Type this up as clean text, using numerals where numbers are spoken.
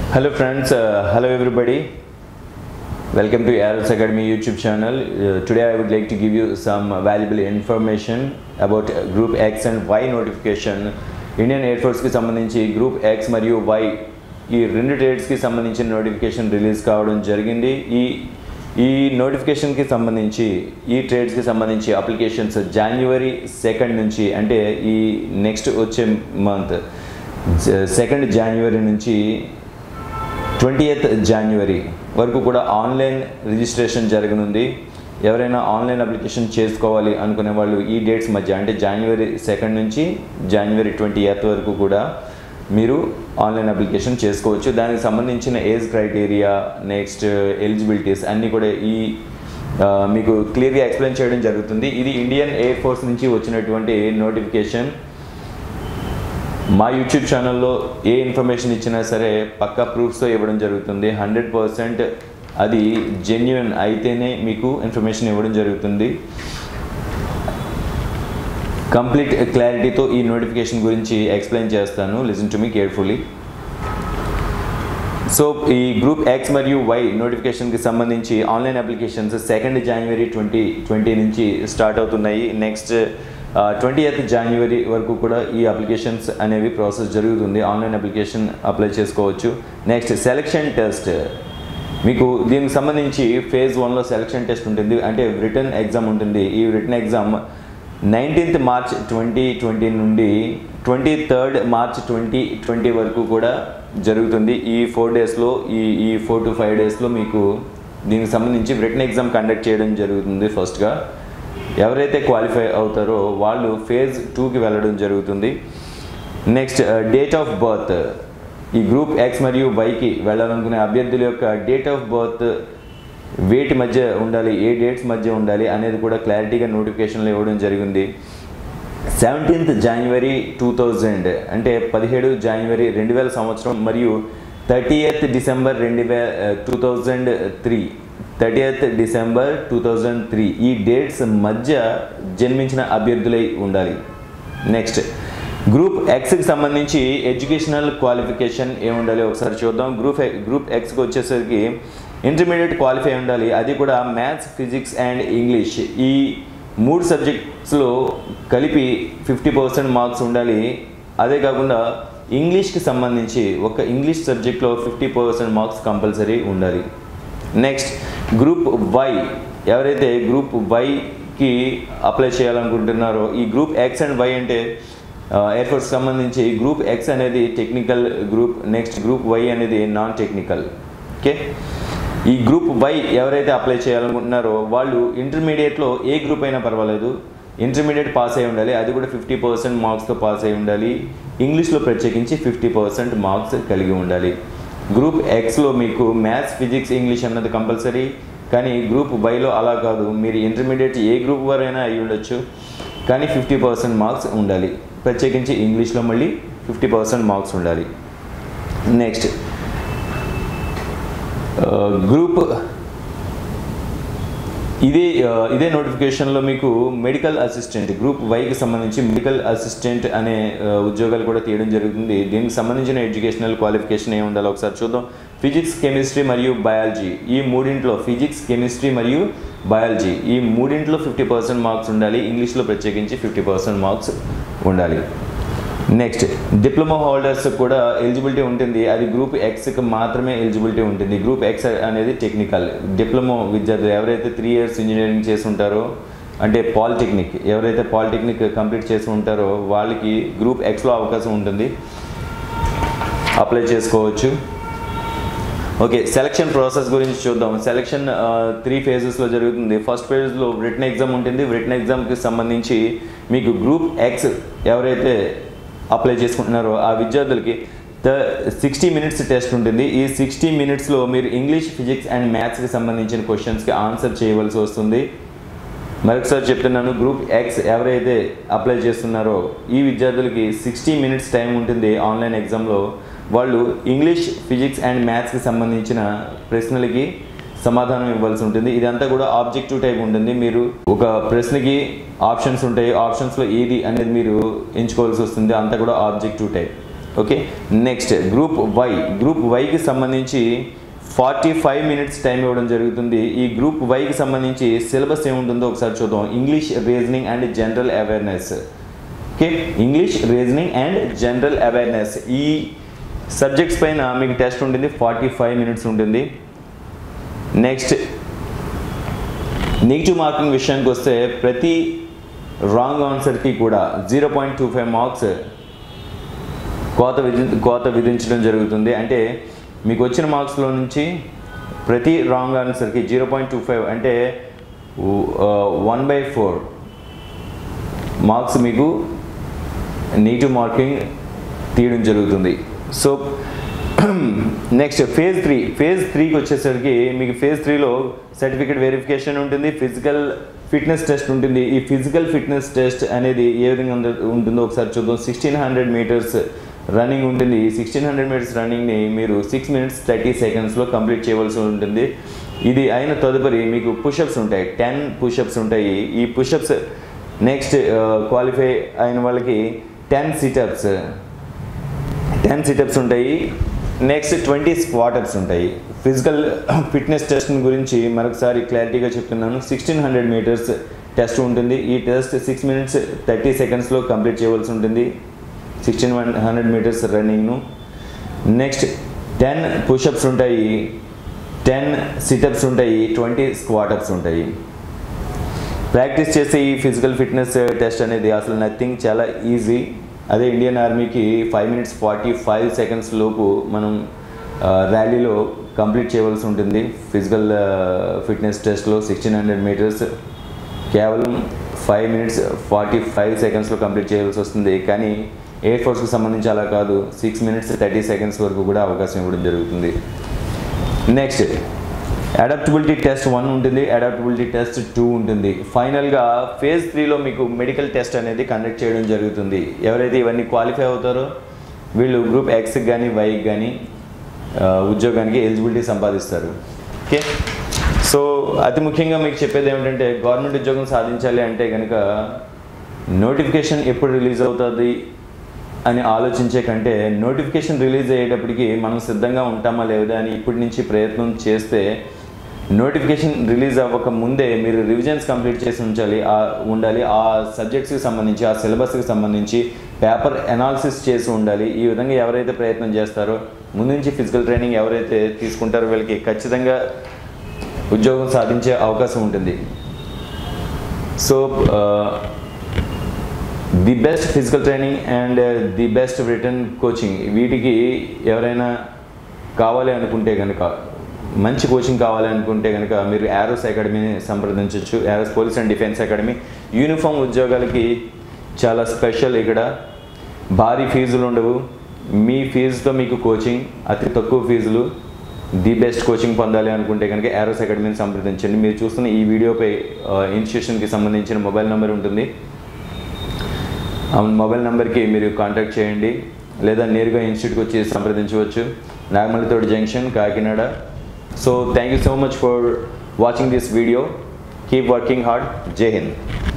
Hello friends, hello everybody. Welcome to ARS Academy YouTube channel. Today I would like to give you some valuable information about Group X and Y notification. Indian Air Force की संबंधी Group X మరియు Y ఈ రెండు trades కి సంబంధించిన notification release కావడం జరిగింది. ఈ నోటిఫికేషన్ కి సంబంధించి ఈ ట్రేడ్స్ కి సంబంధించి అప్లికేషన్స్ జనవరి 2 నుంచి అంటే ఈ నెక్స్ట్ వచ్చే మంత్ 2 జనవరి నుంచి 20th జనవరి వరకు కూడా ఆన్లైన్ రిజిస్ట్రేషన్ జరగనుంది. ఎవరైనా ఆన్లైన్ అప్లికేషన్ చేసుకోవాలి అనుకునే వాళ్ళు ఈ డేట్స్ మధ్య అంటే జనవరి 2 నుంచి జనవరి 20th వరకు కూడా మీరు ఆన్లైన్ అప్లికేషన్ చేసుకోవచ్చు. దానికి సంబంధించిన ఏజ్ క్రైటీరియా నెక్స్ట్ ఎలిజిబిలిటీస్ అన్నీ కూడా మీకు క్లియర్గా ఎక్స్ప్లెయిన్ చేయడం జరుగుతుంది. ఇది ఇండియన్ ఎయిర్ ఫోర్స్ నుంచి వచ్చినటువంటి నోటిఫికేషన్. మా యూట్యూబ్ ఛానల్లో ఏ ఇన్ఫర్మేషన్ ఇచ్చినా సరే పక్కా ప్రూఫ్స్తో ఇవ్వడం జరుగుతుంది. 100% అది జెన్యున్ అయితేనే మీకు ఇన్ఫర్మేషన్ ఇవ్వడం జరుగుతుంది. కంప్లీట్ క్లారిటీతో ఈ నోటిఫికేషన్ గురించి ఎక్స్ప్లెయిన్ చేస్తాను. Listen to me carefully. So ఈ గ్రూప్ ఎక్స్ మరియు వై నోటిఫికేషన్కి సంబంధించి ఆన్లైన్ అప్లికేషన్స్ 2 జనవరి 2020 నుంచి స్టార్ట్ అవుతున్నాయి. నెక్స్ట్ 20th జనవరి వరకు కూడా ఈ అప్లికేషన్స్ అనేవి ప్రాసెస్ జరుగుతుంది. ఆన్లైన్ అప్లికేషన్ అప్లై చేసుకోవచ్చు. నెక్స్ట్ సెలక్షన్ టెస్ట్, మీకు దీనికి సంబంధించి ఫేజ్ 1లో సెలక్షన్ టెస్ట్ ఉంటుంది, అంటే రిటర్న్ ఎగ్జామ్ ఉంటుంది. ఈ రిటర్న్ ఎగ్జామ్ 19th మార్చ్ 2020 నుండి 23rd మార్చ్ 2020 వరకు కూడా జరుగుతుంది. ఈ 4 డేస్లో ఈ 4 to 5 డేస్లో మీకు దీనికి సంబంధించి రిటర్న్ ఎగ్జామ్ కండక్ట్ చేయడం జరుగుతుంది. ఫస్ట్గా ఎవరైతే క్వాలిఫై అవుతారో వాళ్ళు ఫేజ్ 2కి వెళ్ళడం జరుగుతుంది. నెక్స్ట్ డేట్ ఆఫ్ బర్త్, ఈ గ్రూప్ ఎక్స్ మరియు వైకి వెళ్ళాలనుకునే అభ్యర్థుల యొక్క డేట్ ఆఫ్ బర్త్ వేటి మధ్య ఉండాలి, ఏ డేట్స్ మధ్య ఉండాలి అనేది కూడా క్లారిటీగా నోటిఫికేషన్లో ఇవ్వడం జరిగింది. 17th జనవరి 2000 అంటే 17 జనవరి 2000 సంవత్సరం మరియు 30th డిసెంబర్ 2003 30th డిసెంబర్ 2003 ఈ డేట్స్ మధ్య జన్మించిన అభ్యర్థులై ఉండాలి. నెక్స్ట్ గ్రూప్ ఎక్స్కి సంబంధించి ఎడ్యుకేషనల్ క్వాలిఫికేషన్ ఏముండాలి ఒకసారి చూద్దాం. గ్రూప్ ఎక్స్కి వచ్చేసరికి ఇంటర్మీడియట్ క్వాలిఫై ఉండాలి. అది కూడా మ్యాథ్స్, ఫిజిక్స్ అండ్ ఇంగ్లీష్ ఈ 3 సబ్జెక్ట్స్లో కలిపి 50% మార్క్స్ ఉండాలి. అదే కాకుండా ఇంగ్లీష్కి సంబంధించి ఒక ఇంగ్లీష్ సబ్జెక్ట్లో 50% మార్క్స్ కంపల్సరీ ఉండాలి. నెక్స్ట్ గ్రూప్ వై, ఎవరైతే గ్రూప్ వైకి అప్లై చేయాలనుకుంటున్నారో ఈ గ్రూప్ ఎక్స్ అండ్ వై అంటే ఎయిర్ ఫోర్స్కి సంబంధించి గ్రూప్ ఎక్స్ అనేది technical group, next group Y అనేది నాన్ టెక్నికల్. ఓకే, ఈ గ్రూప్ వై ఎవరైతే అప్లై చేయాలనుకుంటున్నారో వాళ్ళు ఇంటర్మీడియట్లో ఏ గ్రూప్ అయినా పర్వాలేదు, ఇంటర్మీడియట్ పాస్ అయి ఉండాలి. అది కూడా 50% మార్క్స్తో పాస్ అయి ఉండాలి. ఇంగ్లీష్లో ప్రత్యేకించి 50% మార్క్స్ కలిగి ఉండాలి. గ్రూప్ ఎక్స్లో మీకు మ్యాథ్స్, ఫిజిక్స్, ఇంగ్లీష్ అన్నది కంపల్సరీ. కానీ గ్రూప్ వైలో అలా కాదు, మీరు ఇంటర్మీడియట్ ఏ గ్రూప్ వారైనా అయి ఉండొచ్చు, కానీ 50% మార్క్స్ ఉండాలి. ప్రత్యేకించి ఇంగ్లీష్లో మళ్ళీ 50% మార్క్స్ ఉండాలి. నెక్స్ట్ గ్రూప్ ఇదే నోటిఫికేషన్లో మీకు మెడికల్ అసిస్టెంట్, గ్రూప్ వైకి సంబంధించి మెడికల్ అసిస్టెంట్ అనే ఉద్యోగాలు కూడా తీయడం జరుగుతుంది. దీనికి సంబంధించిన ఎడ్యుకేషనల్ క్వాలిఫికేషన్ ఏమి ఉండాలో ఒకసారి చూద్దాం. ఫిజిక్స్, కెమిస్ట్రీ మరియు బయాలజీ ఈ మూడింట్లో ఫిజిక్స్, కెమిస్ట్రీ మరియు బయాలజీ ఈ మూడింట్లో 50% మార్క్స్ ఉండాలి. ఇంగ్లీష్లో ప్రత్యేకించి 50% మార్క్స్ ఉండాలి. నెక్స్ట్ డిప్లొమా హోల్డర్స్ కూడా ఎలిజిబిలిటీ ఉంటుంది. అది గ్రూప్ ఎక్స్కి మాత్రమే ఎలిజిబిలిటీ ఉంటుంది. గ్రూప్ ఎక్స్ అనేది టెక్నికల్. డిప్లొమా విద్యార్థులు ఎవరైతే 3 years ఇంజనీరింగ్ చేసి ఉంటారో అంటే పాలిటెక్నిక్, ఎవరైతే పాలిటెక్నిక్ కంప్లీట్ చేసి ఉంటారో వాళ్ళకి గ్రూప్ ఎక్స్లో అవకాశం ఉంటుంది, అప్లై చేసుకోవచ్చు. ఓకే, సెలక్షన్ ప్రాసెస్ గురించి చూద్దాం. సెలక్షన్ 3 phases జరుగుతుంది. ఫస్ట్ ఫేజ్లో రిటన్ ఎగ్జామ్ ఉంటుంది. రిటన్ ఎగ్జామ్కి సంబంధించి మీకు గ్రూప్ ఎక్స్ ఎవరైతే అప్లై చేసుకుంటున్నారో ఆ విద్యార్థులకి 60 minutes టెస్ట్ ఉంటుంది. ఈ 60 minutesలో మీరు ఇంగ్లీష్, ఫిజిక్స్ అండ్ మ్యాథ్స్కి సంబంధించిన క్వశ్చన్స్కి ఆన్సర్ చేయవలసి వస్తుంది. మరొకసారి చెప్తున్నాను, గ్రూప్ ఎక్స్ ఎవరైతే అప్లై చేస్తున్నారో ఈ విద్యార్థులకి 60 minutes టైం ఉంటుంది. ఆన్లైన్ ఎగ్జామ్లో వాళ్ళు ఇంగ్లీష్, ఫిజిక్స్ అండ్ మ్యాథ్స్కి సంబంధించిన ప్రశ్నలకి సమాధానం ఇవ్వాల్సి ఉంటుంది. ఇదంతా కూడా ఆబ్జెక్టివ్ టైప్ ఉంటుంది. మీరు ఒక ప్రశ్నకి ఆప్షన్స్ ఉంటాయి, ఆప్షన్స్లో ఏది అనేది మీరు ఎంచుకోవాల్సి వస్తుంది. అంతా కూడా objective type. Okay. Next group వైకి సంబంధించి 45 మినిట్స్ టైం ఇవ్వడం జరుగుతుంది. ఈ గ్రూప్ వైకి సంబంధించి సిలబస్ ఏముంటుందో ఒకసారి చూద్దాం. English, reasoning and general awareness. Okay, English, reasoning and general awareness ఈ సబ్జెక్ట్స్ పైన మీకు టెస్ట్ ఉంటుంది. 45 మినిట్స్ ఉంటుంది. నెక్స్ట్ నెగిటివ్ మార్కింగ్ విషయానికి వస్తే ప్రతి రాంగ్ ఆన్సర్కి కూడా 0.25 మార్క్స్ కోత విధించడం జరుగుతుంది. అంటే మీకు వచ్చిన మార్క్స్లో నుంచి ప్రతి రాంగ్ ఆన్సర్కి 0.25 అంటే 1/4 మార్క్స్ మీకు నెగిటివ్ మార్కింగ్ తీయడం జరుగుతుంది. సో నెక్స్ట్ ఫేజ్ 3కి వచ్చేసరికి మీకు ఫేజ్ 3లో సర్టిఫికేట్ వెరిఫికేషన్ ఉంటుంది, ఫిజికల్ ఫిట్నెస్ టెస్ట్ ఉంటుంది. ఈ ఫిజికల్ ఫిట్నెస్ టెస్ట్ అనేది ఏ విధంగా ఉంటుందో ఒకసారి చూద్దాం. 1600 మీటర్స్ రన్నింగ్ ఉంటుంది. 1600 మీటర్స్ రన్నింగ్ని మీరు 6 minutes 30 secondsలో కంప్లీట్ చేయవలసి ఉంటుంది. ఇది అయిన తదుపరి మీకు పుషప్స్ ఉంటాయి, 10 పుషప్స్ ఉంటాయి. ఈ పుషప్స్ నెక్స్ట్ క్వాలిఫై అయిన వాళ్ళకి 10 సిటప్స్ ఉంటాయి. నెక్స్ట్ 20 స్క్వాటప్స్ ఉంటాయి. ఫిజికల్ ఫిట్నెస్ టెస్ట్ గురించి మరొకసారి క్లారిటీగా చెప్తున్నాను. 1600 మీటర్స్ టెస్ట్ ఉంటుంది. ఈ టెస్ట్ 6 minutes 30 secondsలో కంప్లీట్ చేయవలసి ఉంటుంది. 1600 మీటర్స్ రన్నింగ్ను. నెక్స్ట్ 10 పుషప్స్ ఉంటాయి, 10 సిటప్స్ ఉంటాయి, 20 స్క్వాటప్స్ ఉంటాయి. ప్రాక్టీస్ చేసే ఈ ఫిజికల్ ఫిట్నెస్ టెస్ట్ అనేది అసలు నథింగ్, చాలా ఈజీ. అదే ఇండియన్ ఆర్మీకి 5 minutes 45 seconds లోపు మనం ర్యాలీలో కంప్లీట్ చేయవలసి ఉంటుంది. ఫిజికల్ ఫిట్నెస్ టెస్ట్లో 1600 మీటర్స్ కేవలం 5 minutes 45 secondsలో కంప్లీట్ చేయవలసి వస్తుంది. కానీ ఎయిర్ ఫోర్స్కి సంబంధించి అలా కాదు, 6 minutes 30 seconds వరకు కూడా అవకాశం ఇవ్వడం జరుగుతుంది. నెక్స్ట్ అడాప్టబిలిటీ టెస్ట్ 1 ఉంటుంది, అడాప్టబిలిటీ టెస్ట్ 2 ఉంటుంది. ఫైనల్గా ఫేజ్ 3లో మీకు మెడికల్ టెస్ట్ అనేది కండక్ట్ చేయడం జరుగుతుంది. ఎవరైతే ఇవన్నీ క్వాలిఫై అవుతారో వీళ్ళు గ్రూప్ ఎక్స్కి కానీ వైకి కానీ ఉద్యోగానికి ఎలిజిబిలిటీ సంపాదిస్తారు. ఓకే, సో అతి ముఖ్యంగా మీకు చెప్పేది ఏమిటంటే గవర్నమెంట్ ఉద్యోగం సాధించాలి అంటే కనుక నోటిఫికేషన్ ఎప్పుడు రిలీజ్ అవుతుంది అని ఆలోచించే కంటే నోటిఫికేషన్ రిలీజ్ అయ్యేటప్పటికి మనం సిద్ధంగా ఉంటామా లేదా అని ఇప్పటి నుంచి ప్రయత్నం చేస్తే నోటిఫికేషన్ రిలీజ్ అవ్వక ముందే మీరు రివిజన్స్ కంప్లీట్ చేసి ఉండాలి. ఆ సబ్జెక్ట్స్కి సంబంధించి, ఆ సిలబస్కి సంబంధించి పేపర్ అనాలిసిస్ చేసి ఉండాలి. ఈ విధంగా ఎవరైతే ప్రయత్నం చేస్తారో ముందు నుంచి ఫిజికల్ ట్రైనింగ్ ఎవరైతే తీసుకుంటారో వీళ్ళకి ఖచ్చితంగా ఉద్యోగం సాధించే అవకాశం ఉంటుంది. So the best physical training and the best written coaching వీటికి ఎవరైనా కావాలి అనుకుంటే కనుక, మంచి కోచింగ్ కావాలి అనుకుంటే కనుక మీరు ఏరోస్ అకాడమీని సంప్రదించవచ్చు. Aeros police and defence academy uniform ఉద్యోగాలకి చాలా స్పెషల్. ఇక్కడ భారీ ఫీజులు ఉండవు. మీ ఫీజుతో మీకు కోచింగ్ అతి తక్కువ ఫీజులు. ది బెస్ట్ కోచింగ్ పొందాలి అనుకుంటే కనుక ఏరోస్ అకాడమీని సంప్రదించండి. మీరు చూస్తున్న ఈ వీడియోపై ఇన్స్టిట్యూషన్కి సంబంధించిన మొబైల్ నెంబర్ ఉంటుంది. ఆ మొబైల్ నెంబర్కి మీరు కాంటాక్ట్ చేయండి, లేదా నేరుగా ఇన్స్టిట్యూట్కి వచ్చి సంప్రదించవచ్చు. Nagamallithoti junction, Kakinada. So thank you so much for watching this video. Keep working hard. జై హింద్.